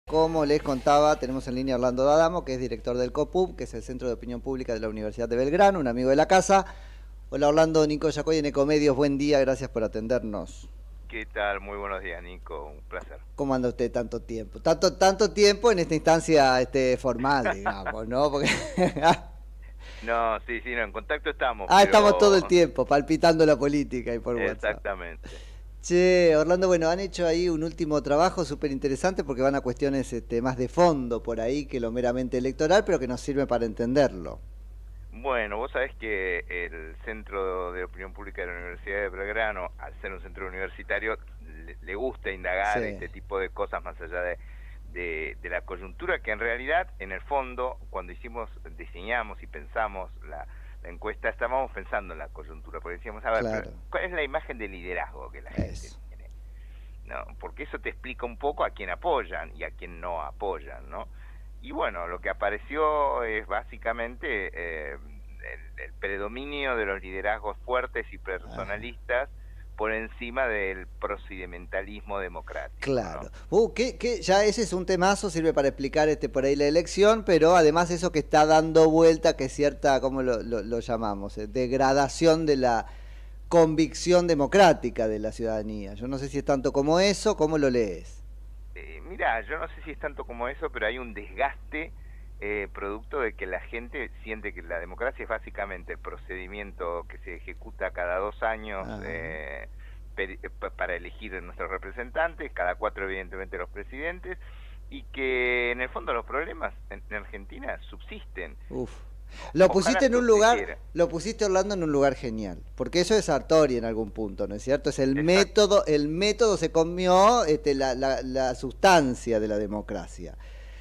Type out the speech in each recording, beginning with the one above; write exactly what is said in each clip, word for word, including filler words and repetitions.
Como les contaba, tenemos en línea a Orlando D'Adamo, que es director del COPUB, que es el Centro de Opinión Pública de la Universidad de Belgrano, un amigo de la casa. Hola Orlando, Nico Yacoy en Ecomedios, buen día, gracias por atendernos. ¿Qué tal? Muy buenos días, Nico, un placer. ¿Cómo anda usted tanto tiempo? Tanto, tanto tiempo en esta instancia este, formal, digamos, ¿no? Porque... no, sí, sí, no, en contacto estamos. Ah, pero... estamos todo el tiempo, palpitando la política y por WhatsApp. Exactamente. Che, Orlando, bueno, han hecho ahí un último trabajo súper interesante porque van a cuestiones este, más de fondo por ahí que lo meramente electoral, pero que nos sirve para entenderlo. Bueno, vos sabés que el Centro de Opinión Pública de la Universidad de Belgrano, al ser un centro universitario, le, le gusta indagar sí. este tipo de cosas más allá de, de, de la coyuntura, que en realidad, en el fondo, cuando hicimos, diseñamos y pensamos la... la encuesta, estábamos pensando en la coyuntura, porque decíamos, a ver, claro. ¿cuál es la imagen de liderazgo que la gente eso. tiene? No, porque eso te explica un poco a quién apoyan y a quién no apoyan, ¿no? Y bueno, lo que apareció es básicamente eh, el, el predominio de los liderazgos fuertes y personalistas ah. por encima del procedimentalismo democrático. Claro. ¿no? Uh, que, que ya ese es un temazo, sirve para explicar este por ahí la elección, pero además eso que está dando vuelta, que es cierta, ¿cómo lo, lo, lo llamamos? Eh, degradación de la convicción democrática de la ciudadanía. Yo no sé si es tanto como eso, ¿cómo lo lees? Eh, mira, yo no sé si es tanto como eso, pero hay un desgaste eh, producto de que la gente siente que la democracia es básicamente el procedimiento que se ejecuta cada dos años eh, para elegir nuestros representantes, cada cuatro evidentemente los presidentes, y que en el fondo los problemas en, en Argentina subsisten. Uf. Lo pusiste en un lugar, lo pusiste Orlando en un lugar genial, porque eso es Sartori en algún punto, ¿no es cierto? Es el Exacto. método, el método se comió este, la, la, la sustancia de la democracia.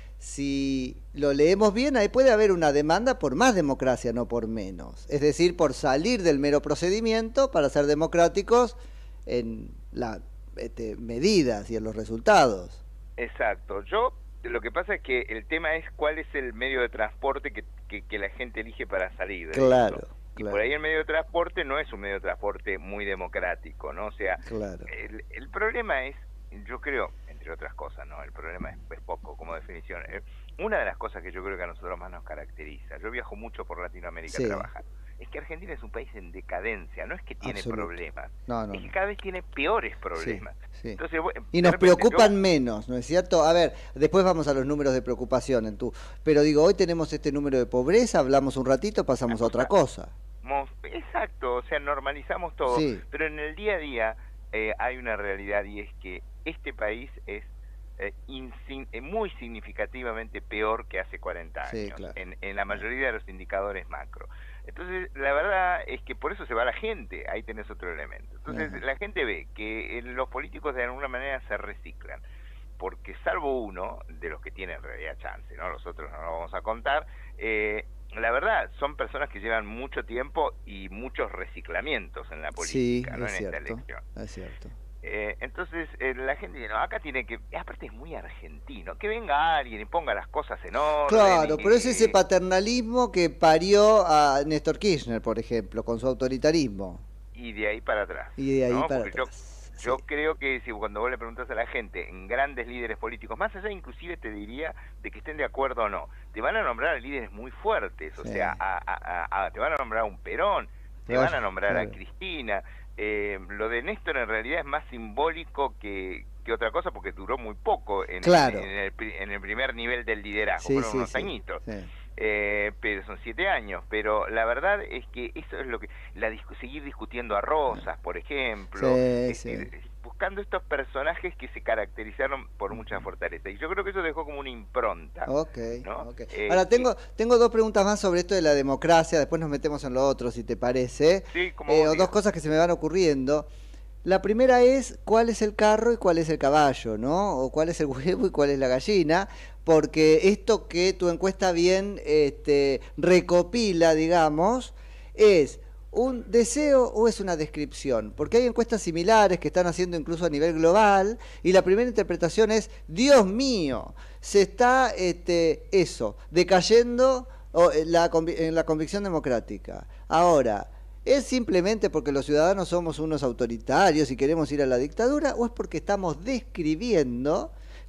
Si lo leemos bien, ahí puede haber una demanda por más democracia, no por menos. Es decir, por salir del mero procedimiento para ser democráticos en las este, medidas y en los resultados. Exacto. Yo lo que pasa es que el tema es cuál es el medio de transporte que, que, que la gente elige para salir. Claro, claro. Y claro. por ahí el medio de transporte no es un medio de transporte muy democrático, ¿no? O sea, claro. el, el problema es, yo creo, entre otras cosas, ¿no? El problema es, es poco como definición. Una de las cosas que yo creo que a nosotros más nos caracteriza, yo viajo mucho por Latinoamérica sí. a trabajar, es que Argentina es un país en decadencia, no es que tiene Absoluto. problemas, no, no, es que no. cada vez tiene peores problemas. Sí, sí. Entonces, y nos preocupan yo... menos, ¿no es cierto? A ver, después vamos a los números de preocupación en tu, pero digo, hoy tenemos este número de pobreza, hablamos un ratito, pasamos a otra cosa. Exacto, o sea, normalizamos todo, sí. pero en el día a día eh, hay una realidad y es que este país es eh, insin eh, muy significativamente peor que hace cuarenta años, sí, claro. en, en la mayoría de los indicadores macro. Entonces, la verdad es que por eso se va la gente, ahí tenés otro elemento. Entonces, uh-huh. la gente ve que los políticos de alguna manera se reciclan, porque salvo uno, de los que tienen en realidad chance, ¿no? Los otros no lo vamos a contar, eh, la verdad, son personas que llevan mucho tiempo y muchos reciclamientos en la política, sí, ¿no? Es en cierto, esta elección. Es cierto. Eh, entonces, eh, la gente dice, no, acá tiene que, aparte es muy argentino, que venga alguien y ponga las cosas en orden. Claro, y, pero es ese paternalismo que parió a Néstor Kirchner, por ejemplo, con su autoritarismo. Y de ahí para atrás. Y de ahí ¿no? para Porque atrás. Yo, sí. yo creo que si cuando vos le preguntas a la gente, en grandes líderes políticos, más allá inclusive te diría de que estén de acuerdo o no, te van a nombrar a líderes muy fuertes, o sí. sea, a, a, a, a, te van a nombrar a un Perón, te claro, van a nombrar claro. a Cristina. Eh, lo de Néstor en realidad es más simbólico que, que otra cosa porque duró muy poco en, claro. en, el, en el primer nivel del liderazgo, sí, fueron sí, unos sí, añitos, sí. Eh, pero son siete años, pero la verdad es que eso es lo que, la discu seguir discutiendo a Rosas, por ejemplo, sí, es, sí. Es, buscando estos personajes que se caracterizaron por mucha fortaleza, y yo creo que eso dejó como una impronta. Okay, ¿no? okay. Eh, Ahora tengo tengo dos preguntas más sobre esto de la democracia, después nos metemos en lo otro si te parece, sí, como eh, o dos cosas que se me van ocurriendo. La primera es cuál es el carro y cuál es el caballo, ¿no? O cuál es el huevo y cuál es la gallina, porque esto que tu encuesta bien este, recopila, digamos, es un deseo o es una descripción, porque hay encuestas similares que están haciendo incluso a nivel global, y la primera interpretación es, Dios mío, se está este, eso, decayendo o, la, en la convicción democrática. Ahora, ¿es simplemente porque los ciudadanos somos unos autoritarios y queremos ir a la dictadura, o es porque estamos describiendo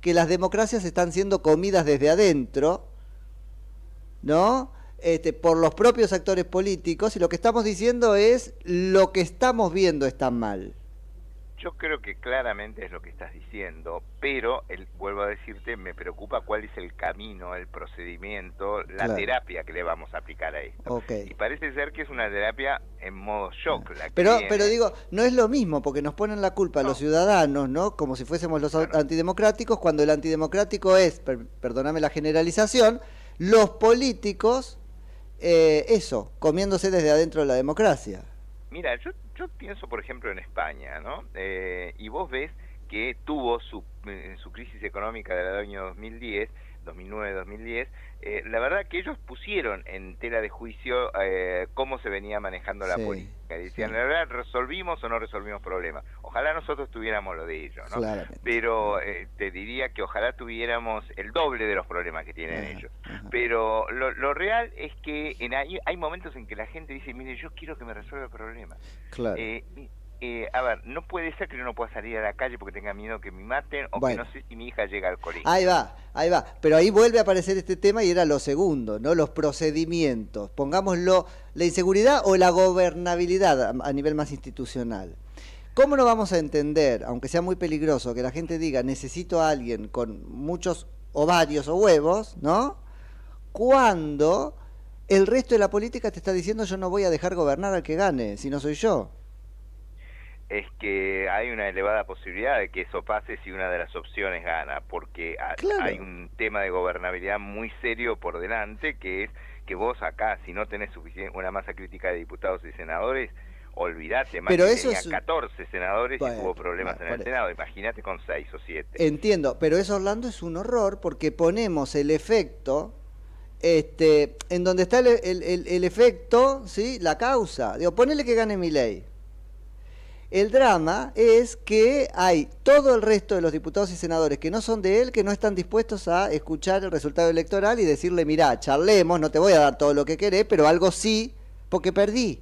que las democracias están siendo comidas desde adentro, ¿no? Este, por los propios actores políticos, y lo que estamos diciendo es lo que estamos viendo está mal. Yo creo que claramente es lo que estás diciendo, pero el, vuelvo a decirte, me preocupa cuál es el camino, el procedimiento, la Claro. terapia que le vamos a aplicar a esto. Okay. Y parece ser que es una terapia en modo shock. La que Pero, viene. pero digo, no es lo mismo, porque nos ponen la culpa a No. los ciudadanos, ¿no? Como si fuésemos los Claro. antidemocráticos, cuando el antidemocrático es, per, perdóname la generalización, los políticos, eh, eso, comiéndose desde adentro de la democracia. Mira, yo, yo pienso, por ejemplo, en España, ¿no? Eh, y vos ves que tuvo su, eh, su crisis económica del año dos mil diez, dos mil nueve, dos mil diez, eh, la verdad que ellos pusieron en tela de juicio eh, cómo se venía manejando la Sí, política. Decían, sí. la verdad, ¿resolvimos o no resolvimos problemas? Ojalá nosotros tuviéramos lo de ellos, ¿no? Claramente. Pero eh, te diría que ojalá tuviéramos el doble de los problemas que tienen Ajá, ellos. ajá. Pero lo, lo real es que en hay, hay momentos en que la gente dice, mire, yo quiero que me resuelva el problema. Claro. Eh, eh, a ver, no puede ser que yo no pueda salir a la calle porque tenga miedo que me maten o Bueno. que no sé si mi hija llega al colegio. Ahí va, ahí va. Pero ahí vuelve a aparecer este tema y era lo segundo, ¿no? Los procedimientos. Pongámoslo, la inseguridad o la gobernabilidad a, a nivel más institucional. ¿Cómo no vamos a entender, aunque sea muy peligroso, que la gente diga necesito a alguien con muchos ovarios o huevos, ¿no? Cuando el resto de la política te está diciendo yo no voy a dejar gobernar al que gane, si no soy yo. Es que hay una elevada posibilidad de que eso pase si una de las opciones gana, porque ha- Claro. hay un tema de gobernabilidad muy serio por delante, que es que vos acá, si no tenés suficiente, una masa crítica de diputados y senadores, olvídate, Macri Pero eso tenía es- catorce senadores Bueno, y tuvo problemas bueno, en el por eso. Senado, imagínate con seis o siete. Entiendo, pero eso, Orlando, es un horror porque ponemos el efecto, este, en donde está el, el- el- el efecto, ¿sí? La causa. Digo, ponele que gane Milei. El drama es que hay todo el resto de los diputados y senadores que no son de él, que no están dispuestos a escuchar el resultado electoral y decirle, mirá, charlemos, no te voy a dar todo lo que querés, pero algo sí, porque perdí.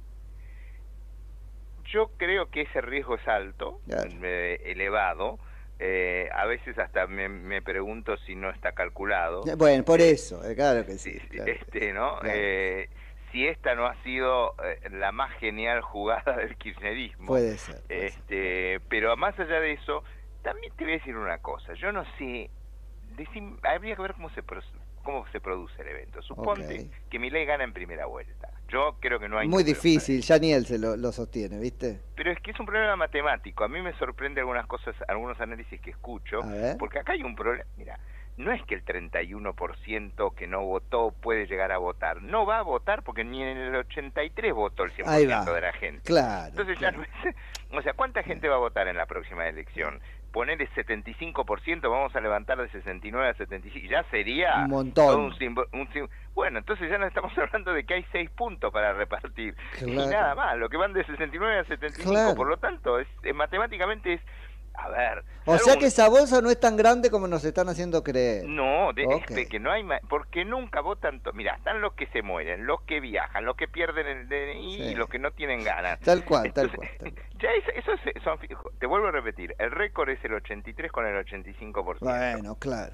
Yo creo que ese riesgo es alto, Claro. eh, elevado. Eh, a veces hasta me, me pregunto si no está calculado. Bueno, por eso, eh, claro que sí. Sí, sí, claro. este, ¿no? Claro. Eh, si esta no ha sido eh, la más genial jugada del kirchnerismo. Puede ser. Puede ser. Este, pero más allá de eso, también te voy a decir una cosa. Yo no sé, decim- habría que ver cómo se pro- cómo se produce el evento. Suponte Ok. que Milei gana en primera vuelta. Yo creo que no hay Muy números difícil, ya ni él se lo, lo sostiene, ¿viste? pero es que es un problema matemático. A mí me sorprende algunas cosas, algunos análisis que escucho, A ver. porque acá hay un problema. Mira, no es que el treinta y uno por ciento que no votó puede llegar a votar. No va a votar porque ni en el ochenta y tres votó el cien por Ahí ciento va. de la gente. Claro. Entonces claro. ya no es... O sea, ¿cuánta gente va a votar en la próxima elección? Ponerle setenta y cinco por ciento, vamos a levantar de sesenta y nueve a setenta y cinco, ya sería... Un montón. todo un simbo- un sim- bueno, entonces ya no estamos hablando de que hay seis puntos para repartir. Y Claro. nada más, lo que van de sesenta y nueve a setenta y cinco, Claro. por lo tanto, es, eh, matemáticamente es... A ver... O salvo sea un- que esa bolsa no es tan grande como nos están haciendo creer. No, de, Ok. es de que no hay... ma- Porque nunca votan... to- Mira, están los que se mueren, los que viajan, los que pierden el D N I Sí. y los que no tienen ganas. Tal cual, tal Entonces, cual. tal cual. Ya es- eso es- son, te vuelvo a repetir, el récord es el ochenta y tres con el ochenta y cinco por ciento. Bueno, claro.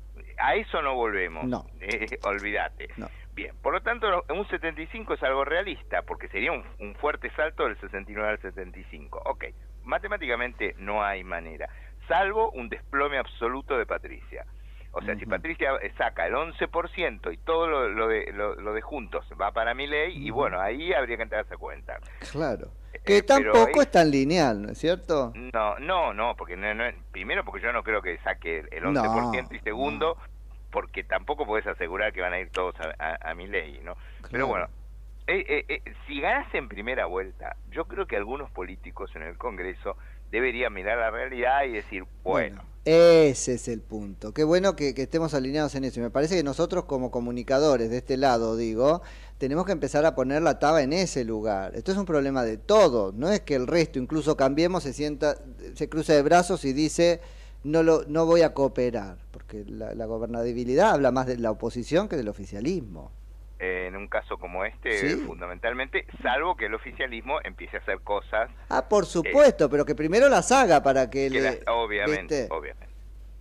A eso no volvemos. No. Eh, olvídate. No. Bien, por lo tanto, un setenta y cinco es algo realista, porque sería un, un fuerte salto del sesenta y nueve al setenta y cinco. Ok, matemáticamente no hay manera, salvo un desplome absoluto de Patricia. O sea, si Ujú. Patricia saca el once por ciento y todo lo, lo de, lo, lo de juntos va para Milei, y Ujú. bueno, ahí habría que entrarse a cuenta. Claro. Eh, Que pero tampoco es- es tan lineal, ¿no es cierto? No, no, no, porque no, no- primero porque yo no creo que saque el once por ciento, No, y segundo porque tampoco podés asegurar que van a ir todos a, a, a mi ley, ¿no? Pero Claro. bueno, eh, eh, eh, si ganas en primera vuelta, yo creo que algunos políticos en el Congreso deberían mirar la realidad y decir, bueno, ese es el punto. Qué bueno que, que estemos alineados en eso. Y me parece que nosotros como comunicadores de este lado, digo, tenemos que empezar a poner la taba en ese lugar. Esto es un problema de todos. No es que el resto, incluso Cambiemos, se sienta, se cruza de brazos y dice no lo, no voy a cooperar, porque la, la gobernabilidad habla más de la oposición que del oficialismo. eh, en un caso como este, Sí. fundamentalmente, salvo que el oficialismo empiece a hacer cosas, Ah, por supuesto, pero que primero las haga para que, que le... las- obviamente, ¿viste? obviamente.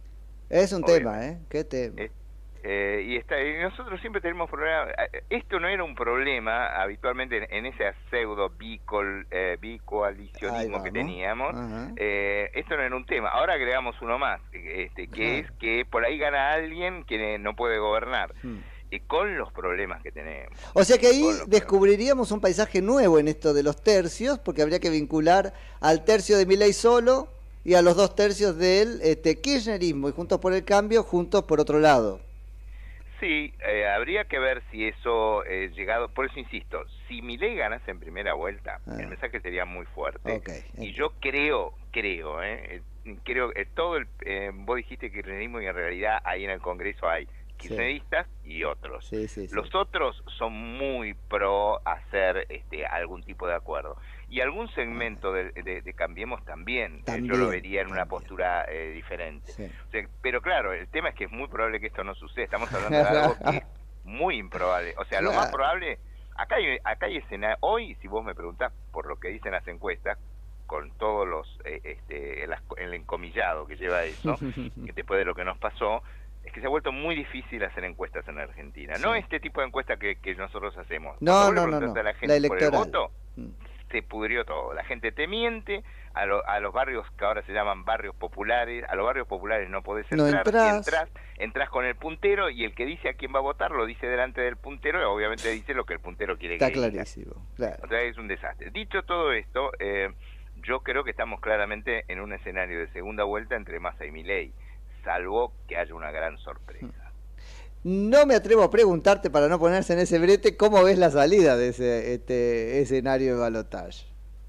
Es un obviamente. tema, ¿eh? ¿Qué tema? Eh, eh, y, está, y nosotros siempre tenemos problemas. Esto no era un problema habitualmente en, en ese pseudo bicol, eh, bicoalicionismo que teníamos. Eh, esto no era un tema. Ahora agregamos uno más, este, que es que por ahí gana alguien que no puede gobernar. Hmm. Y con los problemas que tenemos. O sea que ahí descubriríamos un paisaje nuevo en esto de los tercios, porque habría que vincular al tercio de Milei solo y a los dos tercios del este, kirchnerismo y Juntos por el Cambio, juntos por otro lado. Sí, eh, habría que ver si eso eh, llegado, por eso insisto, si Milei ganase en primera vuelta, ah. el mensaje sería muy fuerte. Okay, y okay. yo creo, creo, eh, creo, eh, todo el, eh, vos dijiste kirchnerismo y en realidad ahí en el Congreso hay kirchneristas sí. y otros. Sí, sí, sí. Los otros son muy pro hacer este, algún tipo de acuerdo. Y algún segmento de, de, de Cambiemos también, también, yo lo vería en también. una postura eh, diferente. Sí. O sea, pero claro, el tema es que es muy probable que esto no suceda. Estamos hablando de algo que es muy improbable. O sea, claro. lo más probable, acá hay, acá hay escena, hoy si vos me preguntás por lo que dicen las encuestas, con todos los, eh, este, el, el encomillado que lleva eso, que después de lo que nos pasó, es que se ha vuelto muy difícil hacer encuestas en Argentina. Sí. No este tipo de encuesta que, que nosotros hacemos. No, no, no, no. A la gente la electoral. Por el voto, se pudrió todo. La gente te miente, a, lo, a los barrios que ahora se llaman barrios populares, a los barrios populares no podés entrar, no entras. Si entras, entras con el puntero y el que dice a quién va a votar lo dice delante del puntero y obviamente dice lo que el puntero quiere Está que diga. Está clarísimo, claro. O sea, es un desastre. Dicho todo esto, eh, yo creo que estamos claramente en un escenario de segunda vuelta entre Massa y Milei, salvo que haya una gran sorpresa. No me atrevo a preguntarte, para no ponerse en ese brete, ¿cómo ves la salida de ese este, escenario de balotaje?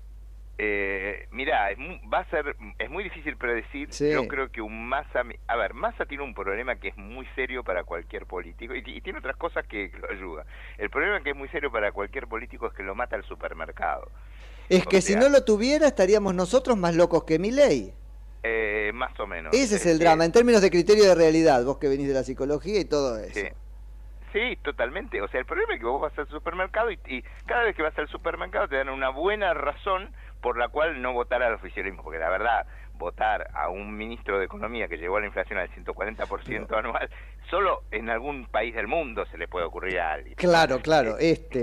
Eh, mirá, es muy, va a ser, es muy difícil predecir. Sí. Yo creo que un Massa, a ver, Massa tiene un problema que es muy serio para cualquier político y, y tiene otras cosas que lo ayudan. El problema que es muy serio para cualquier político es que lo mata el supermercado. Es que o sea, si no lo tuviera estaríamos nosotros más locos que Milei. Eh, más o menos. Ese es el eh, drama, en términos de criterio de realidad, vos que venís de la psicología y todo eso. Sí, sí, totalmente. O sea, el problema es que vos vas al supermercado y, y cada vez que vas al supermercado te dan una buena razón por la cual no votar al oficialismo, porque la verdad, votar a un ministro de Economía que llevó a la inflación al ciento cuarenta por ciento Pero, anual, solo en algún país del mundo se le puede ocurrir a alguien. Claro, claro, este.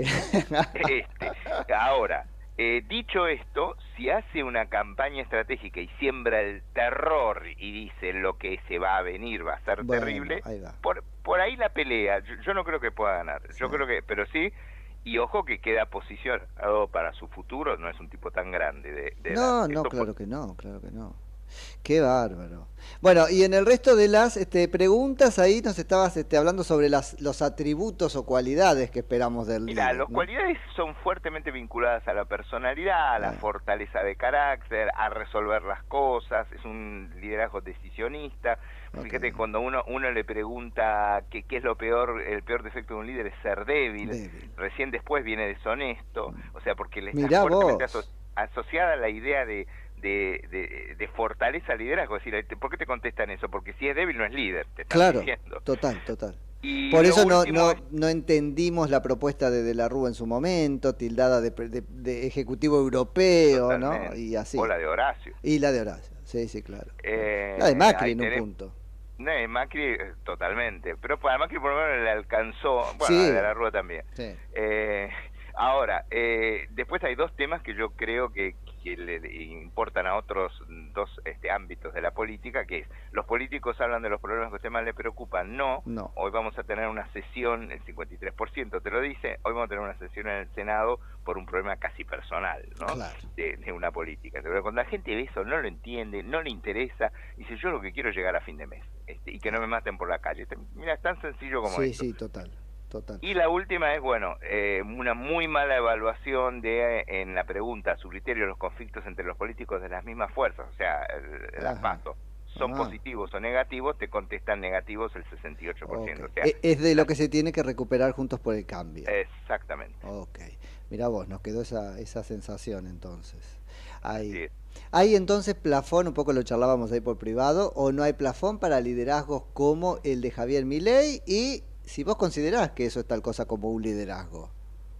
Este. Ahora, Eh, dicho esto, si hace una campaña estratégica y siembra el terror y dice lo que se va a venir va a ser bueno, terrible, va. Por, por ahí la pelea, yo, yo no creo que pueda ganar, sí. yo creo que, pero sí, y ojo que queda posicionado para su futuro, no es un tipo tan grande. De, de no, edad. no, Esto claro por... que no, claro que no. Qué bárbaro. Bueno, y en el resto de las este, preguntas, ahí nos estabas este, hablando sobre las, los atributos o cualidades que esperamos del líder. Mira, las ¿no? cualidades son fuertemente vinculadas a la personalidad, a la ah. fortaleza de carácter, a resolver las cosas, es un liderazgo decisionista. Okay. Fíjate, cuando uno uno le pregunta qué, qué es lo peor, el peor defecto de un líder es ser débil, débil. Recién después viene deshonesto, o sea, porque le está fuertemente aso asociada la idea de De, de, de fortaleza al liderazgo, es decir, ¿por qué te contestan eso? Porque si es débil no es líder, te están claro, diciendo. Total, total. Y por eso no, no, es... no entendimos la propuesta de De la Rúa en su momento, tildada de, de, de ejecutivo europeo, totalmente. ¿no? Y así. O la de Horacio. Y la de Horacio, sí, sí, claro. Eh, la de Macri en tenés... un punto. No, de Macri totalmente, pero para Macri por lo menos le alcanzó, bueno, sí. a De la Rúa también. Sí. Eh, ahora, eh, después hay dos temas que yo creo que que le importan a otros dos este, ámbitos de la política, que es, los políticos hablan de los problemas que a usted más le preocupan, no, no, hoy vamos a tener una sesión, el cincuenta y tres por ciento te lo dice, hoy vamos a tener una sesión en el Senado por un problema casi personal, ¿no? Claro. De, de una política, pero cuando la gente ve eso, no lo entiende, no le interesa, dice, yo lo que quiero es llegar a fin de mes, este, y que no me maten por la calle, mira, es tan sencillo como sí, esto. Sí, total. Total. Y la última es, bueno, eh, una muy mala evaluación de en la pregunta, a su criterio, los conflictos entre los políticos de las mismas fuerzas, o sea, el, las PASO, son Ajá. positivos o negativos, te contestan negativos el sesenta y ocho por ciento. Okay. O sea, es de lo que se tiene que recuperar Juntos por el Cambio. Exactamente. Ok, mirá vos, nos quedó esa, esa sensación entonces. Ahí. Sí. ¿Hay entonces plafón, un poco lo charlábamos ahí por privado, o no hay plafón para liderazgos como el de Javier Milei? Y si vos considerás que eso es tal cosa como un liderazgo.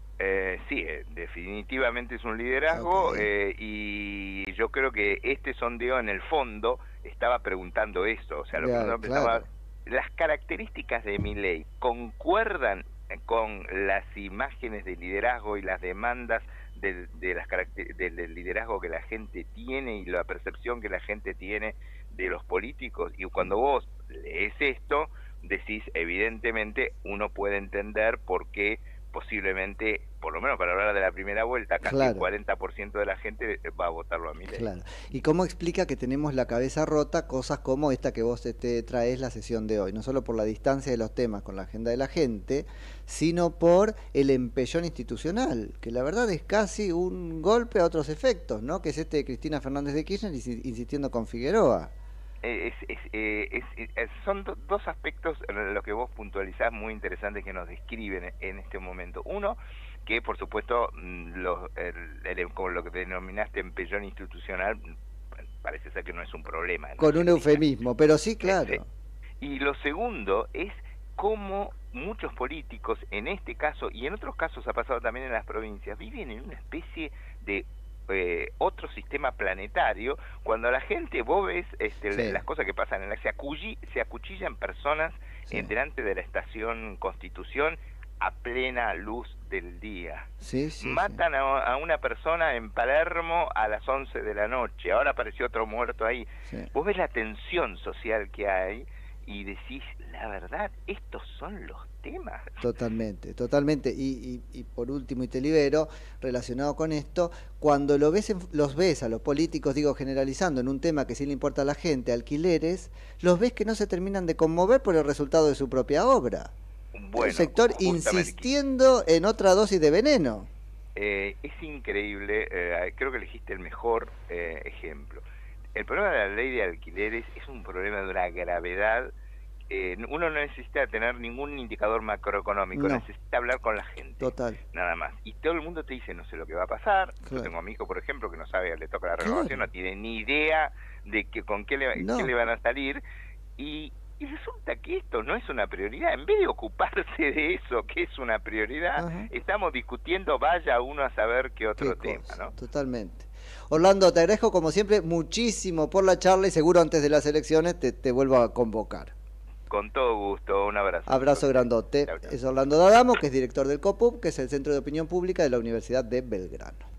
Eh, sí, eh, definitivamente es un liderazgo, okay. eh, y yo creo que este sondeo en el fondo estaba preguntando esto, o sea, lo Ya, que uno claro. pensaba, las características de Milei concuerdan con las imágenes de liderazgo y las demandas de, de las caracter- del, del liderazgo que la gente tiene y la percepción que la gente tiene de los políticos. Y cuando vos lees esto, decís, evidentemente, uno puede entender por qué posiblemente, por lo menos para hablar de la primera vuelta, casi Claro. el cuarenta por ciento de la gente va a votarlo a Milei. Claro. ¿Y cómo explica que tenemos la cabeza rota cosas como esta que vos te traes la sesión de hoy? No solo por la distancia de los temas con la agenda de la gente, sino por el empellón institucional, que la verdad es casi un golpe a otros efectos, ¿no? Que es este de Cristina Fernández de Kirchner insistiendo con Figueroa. Es, es, eh, es, es, son do, dos aspectos los que vos puntualizás muy interesantes que nos describen en este momento. Uno, que por supuesto, los, el, el, como lo que denominaste empellón institucional, parece ser que no es un problema. Con un eufemismo, pero sí, claro. Ese. Y lo segundo es cómo muchos políticos, en este caso y en otros casos ha pasado también en las provincias, viven en una especie de Eh, otro sistema planetario, cuando la gente, vos ves este, sí. las cosas que pasan, en la, se, acull, se acuchillan personas sí. en, delante de la estación Constitución a plena luz del día. Sí, sí, Matan sí. A, a una persona en Palermo a las once de la noche, ahora apareció otro muerto ahí. Sí. Vos ves la tensión social que hay y decís, la verdad, estos son los temas. Totalmente, totalmente. Y, y, y por último, y te libero, relacionado con esto, cuando lo ves en, los ves a los políticos, digo, generalizando en un tema que sí le importa a la gente, alquileres, los ves que no se terminan de conmover por el resultado de su propia obra. Bueno, el sector insistiendo en otra dosis de veneno. Eh, es increíble, eh, creo que elegiste el mejor eh, ejemplo. El problema de la ley de alquileres es un problema de una gravedad. Eh, uno no necesita tener ningún indicador macroeconómico, no. necesita hablar con la gente. Total. Nada más. Y todo el mundo te dice, no sé lo que va a pasar. Claro. Yo tengo a mi hijo, por ejemplo, que no sabe, le toca la renovación, claro. no tiene ni idea de que con qué le, no. qué le van a salir. Y, y resulta que esto no es una prioridad. En vez de ocuparse de eso, que es una prioridad, Ajá. estamos discutiendo, vaya uno a saber qué otro qué tema, cosa, ¿no? Totalmente. Orlando, te agradezco como siempre muchísimo por la charla y seguro antes de las elecciones te, te vuelvo a convocar. Con todo gusto, un abrazo. Abrazo grandote. Chau, chau. Es Orlando D'Adamo, que es director del COPUB, que es el Centro de Opinión Pública de la Universidad de Belgrano.